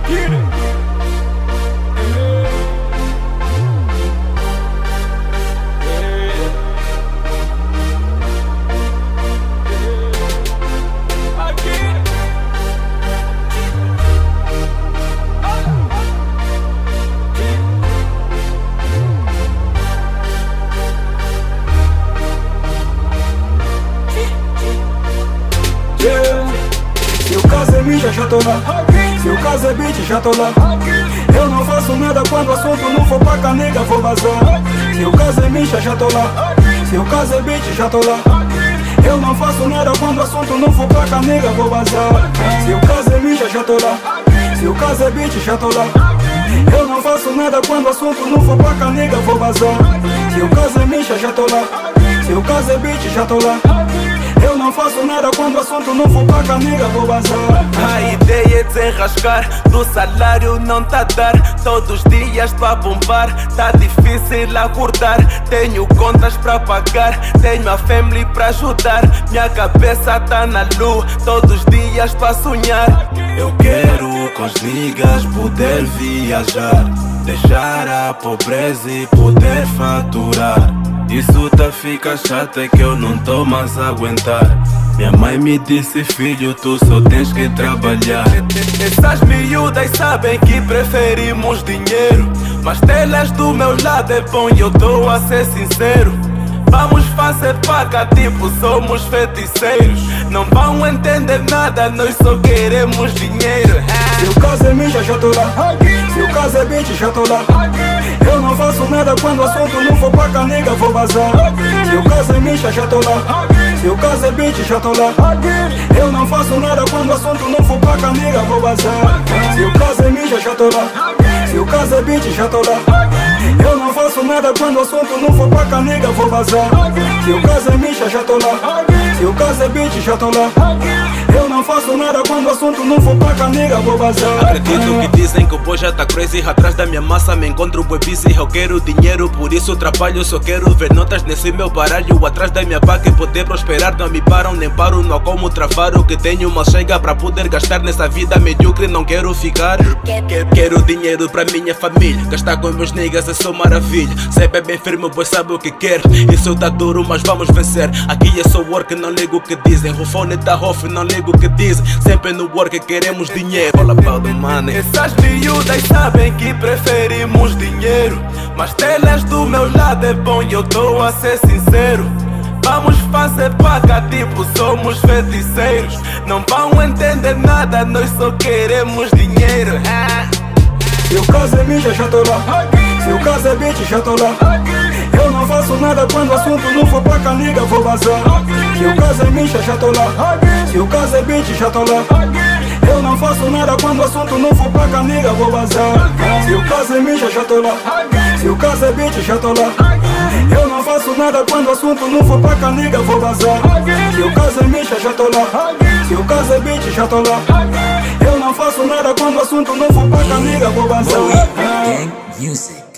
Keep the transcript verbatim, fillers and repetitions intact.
Se o caso é mídia, já tô lá. Se o caso é beat, já tô lá. Eu não faço nada quando o assunto não for pra canega, vou vazar. Se o caso é mídia, já tô lá. Se o caso é beat, já tô lá. Eu não faço nada quando o assunto não for pra canega, vou vazar. Se o caso é mídia, já tô lá. Se o caso é beat, já tô lá. Eu não faço nada quando o assunto não for pra canega, vou vazar. Se o caso é mídia, já tô lá. Se o caso é beat, já tô lá. Eu não faço nada quando o assunto não for pra canega, vou vazar. A ideia é desenrascar, do salário não tá a dar. Todos os dias tô a bombar, tá difícil acordar. Tenho contas pra pagar, tenho a family pra ajudar. Minha cabeça tá na lua, todos os dias tô a sonhar. Eu quero com os niggas poder viajar, deixar a pobreza e poder faturar. Isso tá fica chato, é que eu não tô mais a aguentar. Minha mãe me disse, filho, tu só tens que trabalhar. Essas miúdas sabem que preferimos dinheiro, mas telas do meu lado é bom e eu tô a ser sincero. Vamos fazer paga, tipo somos feiticeiros. Não vão entender nada, nós só queremos dinheiro. Se o caso é mídia, já tô lá. Se o caso é beat, já tô lá. Eu não faço nada quando o assunto não for pra canega, vou vazar. Se o caso é mídia, já tô lá. Se o caso é beat, já tô lá. Eu não faço nada quando o assunto não for pra canega, vou vazar. Se o caso é mídia, já tô lá. Se o caso é beat, já tô lá. Eu não faço nada quando o assunto não for pra canega, vou vazar. Se o caso é mídia, já tô lá. Se o caso é beat, já tô lá. Eu não faço nada quando o assunto não for pra canega, vou vazar. Acredito que dizem que o boy já tá crazy. Atrás da minha massa me encontro bem busy. Eu quero dinheiro, por isso trabalho. Só quero ver notas nesse meu baralho. Atrás da minha vaca e poder prosperar. Não me param, nem paro, não como travar o que tenho. Mas chega pra poder gastar nessa vida medíocre. Não quero ficar. Quero dinheiro pra minha família. Gastar com meus niggas é só maravilha. Sempre é bem firme, pois sabe o que quer. Isso tá duro, mas vamos vencer. Aqui é só work, não ligo o que dizem. O fone tá off, não ligo o que dizem. Sempre no work queremos dinheiro. All about the money. Essas miúdas sabem que preferimos dinheiro, mas telas do meu lado é bom e eu tô a ser sincero. Vamos fazer paga, tipo somos feiticeiros. Não vão entender nada, nós só queremos dinheiro. Se o caso é mídia, já tô lá. Se o caso é beat, já tô lá. Eu não faço nada quando o assunto não for pra canega, vou vazar. Se o caso é mídia, já tô lá. Se o caso é beat, já tô lá. Eu não faço nada quando o assunto não for pra canega, vou vazar. Se o caso é mídia, já tô lá. Se o caso é beat, já tô lá. Eu não faço nada quando o assunto não for pra canega, vou vazar. Se o caso é mídia, já tô lá. Se o caso é beat, já tô lá. Eu não faço nada quando o assunto não for pra canega, vou vazar. Gang Music.